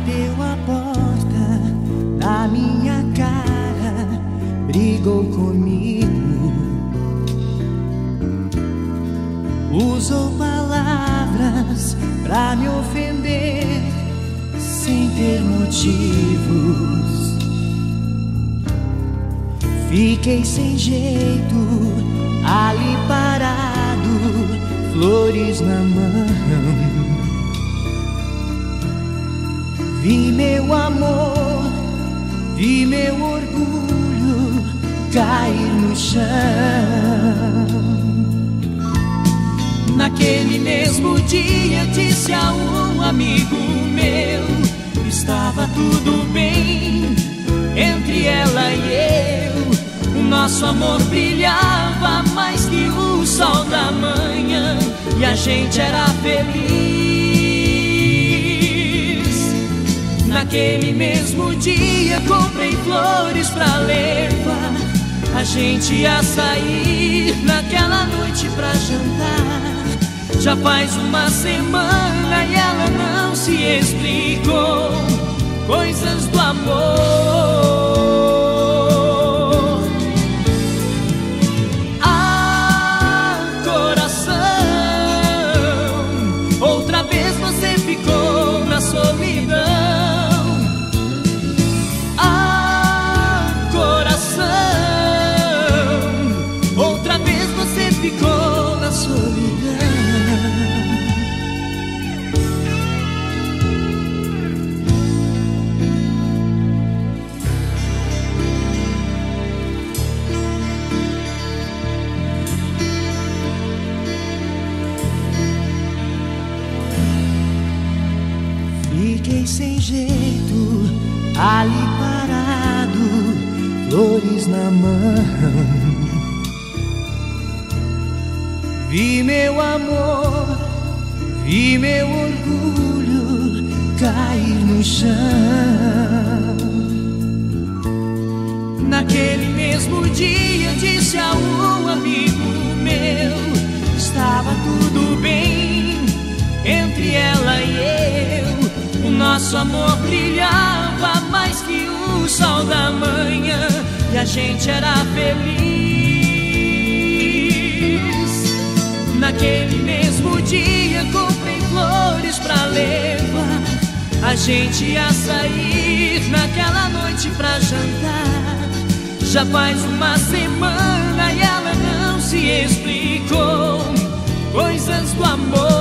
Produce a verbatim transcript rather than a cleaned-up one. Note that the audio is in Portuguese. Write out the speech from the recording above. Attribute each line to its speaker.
Speaker 1: bateu a porta na minha cara, brigou comigo, usou palavras pra me ofender sem ter motivos. Fiquei sem jeito, ali parado, flores na mão. Vi meu amor, vi meu orgulho cair no chão. Naquele mesmo dia disse a um amigo meu: estava tudo bem entre ela e eu. O nosso amor brilhava mais que o sol da manhã e a gente era feliz. Naquele mesmo dia comprei flores pra levar. A gente ia sair naquela noite pra jantar. Já faz uma semana e ela não se explicou coisas do amor. Ah, coração, outra vez você ficou na solidão. Ah, coração, outra vez você ficou na solidão. Fiquei sem jeito, ali parado, flores na mão. Vi meu amor, vi meu orgulho cair no chão. Naquele mesmo dia disse a um amigo meu: estava tudo bem entre ela e eu. O nosso amor brilhava mais que o sol da manhã e a gente era feliz. Naquele mesmo dia comprei flores pra levar. A gente ia sair naquela noite pra jantar. Já faz uma semana e ela não se explicou coisas do amor.